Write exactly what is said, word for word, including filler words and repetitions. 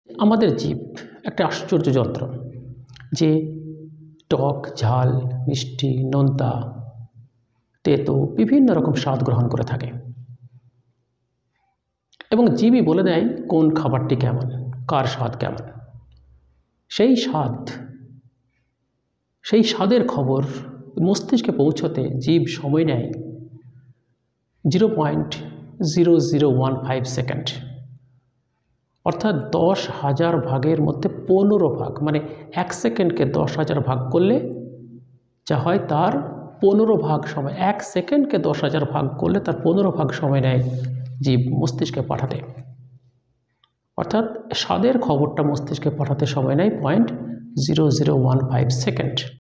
আমাদের জীব একটা আশ্চর্য যন্ত্র, যে টক, ঝাল, মিষ্টি, নোনতা, তেতো বিভিন্ন রকম স্বাদ গ্রহণ করে থাকে এবং জীবই বলে দেয় কোন খাবারটি কেমন, কার স্বাদ কেমন। সেই স্বাদ সেই স্বাদের খবর মস্তিষ্কে পৌঁছতে জীব সময় নেয় zero point zero zero one five second, অর্থাৎ দশ হাজার ভাগের মধ্যে পনেরো ভাগ, মানে এক সেকেন্ডকে দশ হাজার ভাগ করলে যা হয় তার পনেরো ভাগ সময়, এক সেকেন্ডকে দশ হাজার ভাগ করলে তার পনেরো ভাগ সময় নেয় জীব মস্তিষ্কে পাঠাতে। অর্থাৎ স্বাদের খবরটা মস্তিষ্কে পাঠাতে সময় নেয় point zero zero one five second.